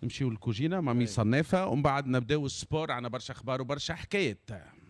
نمشيو للكوجينه مامي صنافه ومن بعد نبداو السبور. عنا برشا اخبار وبرشا حكايات.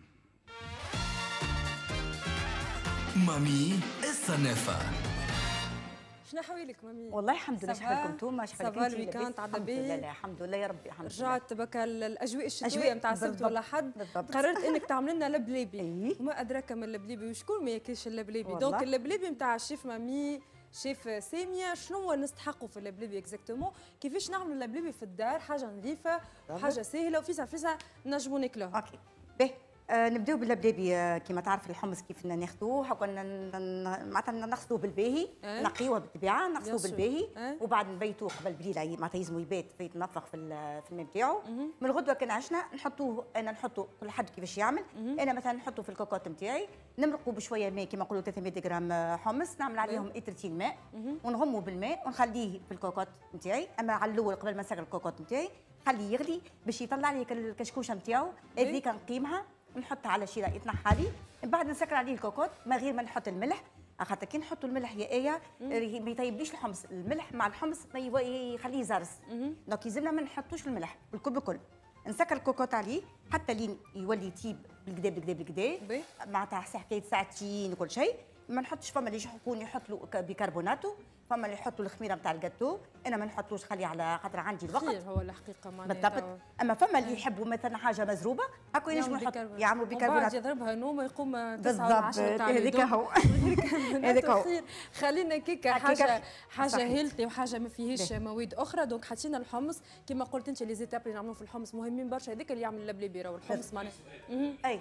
مامي الصنافه. شنو حوالك مامي؟ والله الحمد لله. شحالكم انتوما؟ شحالك انت؟ الويكاند عدى باهي؟ لا الحمد لله يا ربي. الحمد لله. رجعت بكى الاجواء الشتويه نتاع السبت ولا حد. قررت انك تعمل لنا لبليبي. وما ادراك ما اللبليبي وشكون ما ياكلش اللبليبي. دونك اللبليبي نتاع الشيف مامي شيف ساميه شنو نستحقوا في اللبليبي اكزاكتومون؟ كيفاش نعملوا اللبليبي في الدار حاجه نظيفه وحاجه سهله وفيسا نجموا ناكلوها. اوكي باهي. نبداو باللبليبي. كيما تعرف الحمص كيف ناخذوه هكا معناتها نغسلوه بالباهي. نقيوه بالطبيعه نغسلوه بالباهي. وبعد نبيتوه قبل بليله معناتها يلزمو يبات يتنفخ في الماء نتاعو. من الغدوه كان عشنا نحطوه. انا نحطه كل حد كيفاش يعمل. انا مثلا نحطه في الكوكوط نتاعي نمرقوا بشويه ماء كيما نقولوا 300 غرام حمص. نعمل عليهم لترتين ماء ونغموا بالماء ونخليه في الكوكوط نتاعي. اما على الاول قبل ما نسكر الكوكوط نتاعي خليه يغلي باش يطلع لي الكشكوشه نتاعو. هذيك نقيمها ونحطها على شيء يتنحى لي. من بعد نسكر عليه الكوكوط من غير ما نحط الملح. خاطر كي نحطوا الملح يا ايه ما يطيبليش الحمص. الملح مع الحمص ما يخليه زرس. دونك يلزمنا ما نحطوش الملح بالكل. نسكر الكوكوط عليه حتى لين يولي يطيب بالكدا بالكدا بالكدا. معناتها حكايه ساعتين وكل شيء. ما نحطش. فما اللي يحبون يحط له بيكربوناتو. فما اللي يحطوا الخميره نتاع الجاتو. انا ما نحطوش خليه على خاطر عندي الوقت. خير هو الحقيقه معناتها بالضبط. اما فما اللي يحبوا مثلا حاجه مزروبه هكا ينجموا يعملوا بيكربونات. بعد يضربها نوم يقوم 9 بالضبط. هذيك هو. هذيك هو. خلينا كيكه حاجه هيلثي وحاجه ما فيهاش مواد اخرى. دونك حطينا الحمص كما قلت انت لي زيتاب اللي نعملوهم في الحمص مهمين برشا. هذاك اللي يعمل اللبليبي راهو الحمص معناها. اي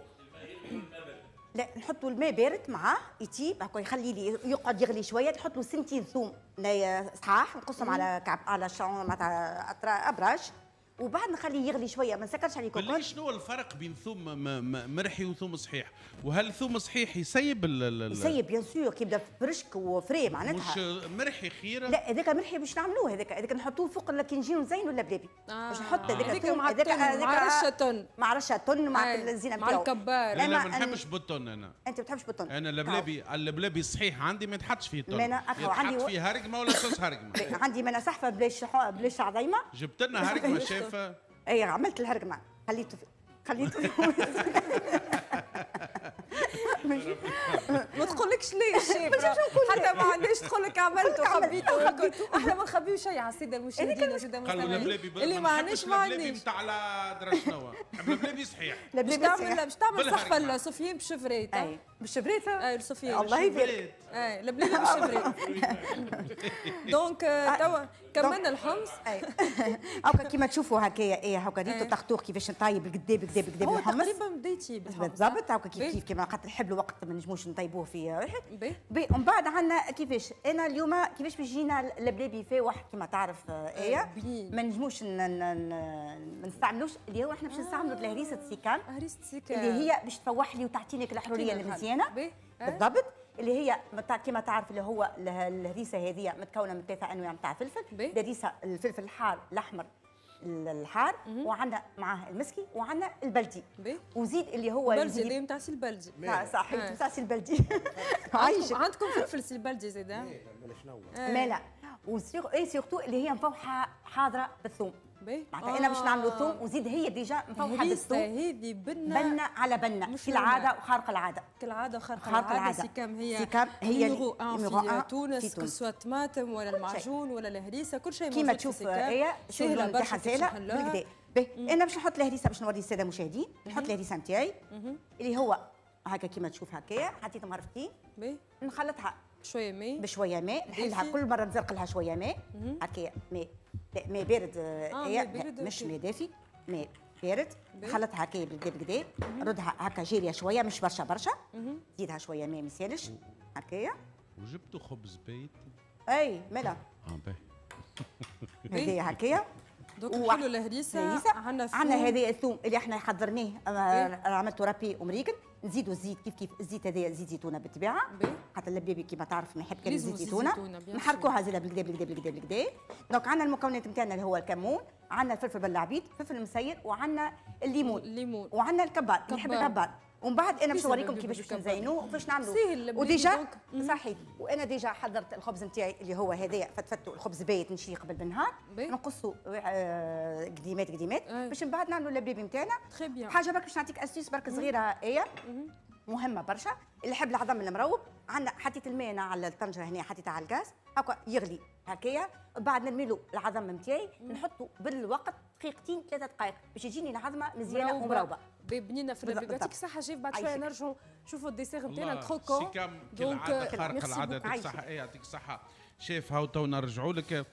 لا نحطوا الماء بارد معاه يطيب هكا يخلي لي يقعد يغلي شويه. تحط له سنتين ثوم صحاح نقصهم على كعب على معناتها ابراج. وبعد نخليه يغلي شويه ما نسكرش عليه كوكوط. شنو الفرق بين ثوم مرحي وثوم صحيح؟ وهل ثوم صحيح يسيب يسيب بيان سور كي يبدا فرشك وفري معناتها. مش مرحي خير؟ لا هذاك مرحي باش نعملوه. هذاك نحطوه فوق كي نجيو نزينوا اللبليبي. باش نحط هذاك مع رشه تن. مع رشه تن مع الزينه مع الكبار. لا ما نحبش بالتن انا. انت ما بتحبش بالتن؟ انا اللبليبي الصحيح عندي ما يتحطش فيه تن. يتحط فيه هرقمه ولا صوص هرقمه. عندي منى صحفه بلاش عظيمه. جبت لنا هرقمه شافه. اي عملت الهرقمه خليته ما تقولكش ليه الشيف حتى ما عنديش تقول لك عملت وخبيته. احنا ما نخبيو شيء على السيده المشاهدين والسيده المستمعين اللي ما عندناش نتاع على درا شنو اللبليبي صحيح. باش تعمل صحفه لسفيان بالشفريت. اي بالشفريت. اي سفيان الله يبارك. اي اللبليبي بالشفريت. دونك توا كملنا الحمص. اي هاكا كيما تشوفوا هكايا ايه هاكا ريتو تختوخ كيفاش نطيب بالكدا بالكدا بالكدا بالحمص. تقريبا بديتي بالحمص بالضبط. هاكا كيف كيما خاطر نحب الوقت ما نجموش نطيبوه في واحد. ومن بعد عندنا كيفاش انا اليوم كيفاش باش يجينا اللبليبي فاوح كيما تعرف ايه ما نجموش ما نستعملوش اللي هو احنا باش نستعملوا الهريسه السيكان. هريسه السيكان اللي هي باش تفوح لي وتعطيني الحروريه المزيانه. بالضبط. اللي هي كما تعرف اللي هو الهريسه هذه متكونه من 3 انواع نتاع فلفل. الهريسه الفلفل الحار الاحمر الحار وعندنا معاه المسكي وعندنا البلدي. وزيد اللي هو البلدي اللي نتاع سي البلدي. صحيح نتاع سي البلدي. عندكم فلفل سي البلدي زيد؟ لا سيرتو اللي هي مفوحه حاضره بالثوم. معناتها انا باش نعملوا ثوم وزيد هي ديجا مفوحه بالثوم. هذه بنه على بنه كالعاده وخارق العاده. كالعاده وخارق العاده. سيكام هي نيميرو 1 في تونس كسوة طماطم ولا المعجون ولا الهريسه كل شيء موجود كيما تشوف هي سهله برشا سهله بالكدا. انا باش نحط الهريسه باش نوري الساده المشاهدين. نحط الهريسه نتاعي اللي هو هكا كيما تشوف هكايا حطيتهم مرفتين. نخلطها شويه ماء بشويه ماء. نحلها كل مره نزرق لها شويه ماء هكايا ماء. لا ماء بارد. مش ماء دافي ماء بارد. نخلطها هكايا بالكدا بالكدا. نردها هكا جاريه شويه مش برشا. زيدها شويه ماء ما يسالش هكايا. وجبتوا خبز بيت؟ اي ملا باهي هذه هكايا. دوك نحلوا الهريسه. عندنا هذا الثوم اللي احنا حضرناه. عملته رابي ومريقل. نزيدوا الزيت كيف الزيت هذا زيت زيتونه بالطبيعه خاطر اللبليبي كيما تعرف ما يحب كان زيت زيتونه. نحركوها زيده بالكدا. دونك عندنا المكونات نتاعنا اللي هو الكمون. عندنا الفلفل بالعبيد فلفل مسير وعندنا الليمون وعندنا الكبار اللي يحب الكبار ومن بعد انا باش نوريكم كيفاش باش نزينوه وكيفاش نعملوا. وديجا صحيح، وانا ديجا حضرت الخبز نتاعي اللي هو هذايا فتفتوا الخبز بايت نشريه قبل بالنهار، نقصوا قديمات باش من بعد نعملوا اللبليبي نتاعنا. حاجه برك باش نعطيك اسيس برك صغيره ايه مهمه برشا. اللي يحب العظم المروب، عندنا حطيت الماء على الطنجره هنا، حطيتها على الغاز هكا يغلي هكايا، بعد نرمي له العظم نتاعي نحطه بالوقت دقيقتين 3 دقائق باش يجيني العظمه مزيانه ومروبه بنينه في اللبليبي. يعطيك الصحه شيف. بعد شويه نرجعوا نشوفوا الديسير نتاعنا كروكون. دونك كالعاده خارقه العاده. يعطيك الصحه يعطيك الصحه شيف. هاو تو نرجعوا لك.